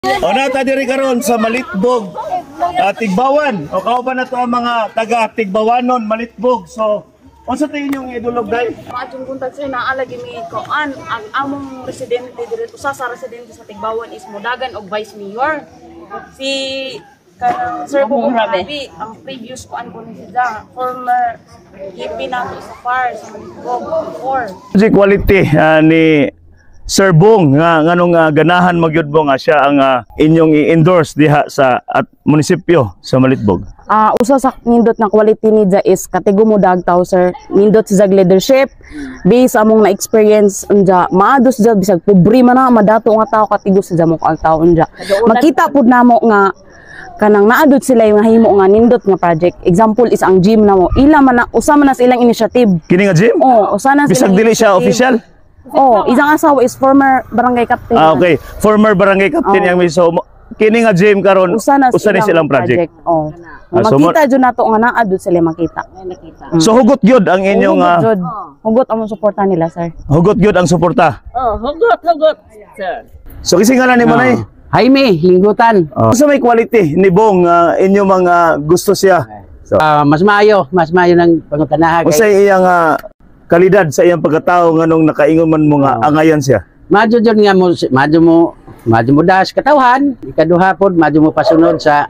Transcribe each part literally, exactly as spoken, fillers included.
O nata diri karon sa Malitbog, uh, Tigbawan. O kao ba na to ang mga taga Tigbawanon, Malitbog. So, unsa tayo yung idulog dai? Atong buntag sa naala gimi ko an ang among residente diri usa sa residente sa Tigbawan is Modagan og Vice Mayor. Si kanang Sir Bong Rabi, ang previous ko an ko ni siya, former V P nato sa F A R sa Malitbog before. Si quality uh, ni Sir Bong nga nganong uh, ganahan magyud mo nga siya ang uh, inyong i-endorse diha sa at munisipyo sa Malitbog. Ah, uh, usa sa nindot na quality ni Ja is katigo mo dagtaw sir. Nindot sa leadership based among na experience unja maados ja bisag pobre man na madato nga tao katigo sa jamok ang tao unja. Makita pud namo nga kanang naadot sila yung himo nga nindot nga project. Example is ang gym namo. Ila man na usa man na sa ilang initiative. Kini nga gym? Oh, usa na bisag dili siya official. Oh, isang asawa is former barangay captain. Ah, okay. Former barangay captain yang miso. Kini nga gym karon usa na silang, silang project. project. Oh. Ah, makita so, jud nato nga naadot sila makita. Mm. So hugot gyud ang inyong hugot jud. Hugot ang suporta nila, sir. Hugot gyud ang suporta. Oh, hugot, hugot, sir. So kasi nga ni mo nay. Jaime, Linggutan. Oh. So may quality ni Bong uh, inyong mga gusto siya. So, uh, mas maayo, mas maayo ng pangutanaha. O sa iyang uh, kalidad sa iyang pagkatao nganong nakaingon man mo nga oh. angayan siya. Madyo jud nga mo, madyo mo, madyo mo das katawhan, ikaduha pod madyo mo pasunod sa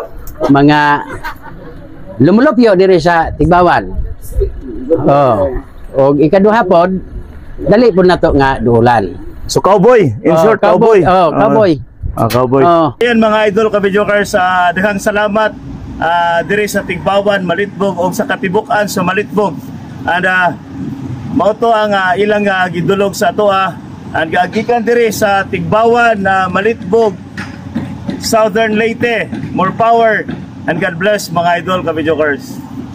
mga lumulupyo diri sa Tigbawan. Oh. Og ikaduha pod dali pod nato nga duulan. So cowboy, in oh, short cowboy. Oh, cowboy. Ah, uh, cowboy. Oh. Ayan mga idol ka-videokers, uh, daghang salamat uh, diri sa Tigbawan, Malitbog o sa Katibukan sa Malitbog. And uh, mao to ang uh, ilang uh, gidulog sa toa. And gagikan diri sa Tigbawan na uh, Malitbog, Southern Leyte. More power and God bless mga idol ka-videokers.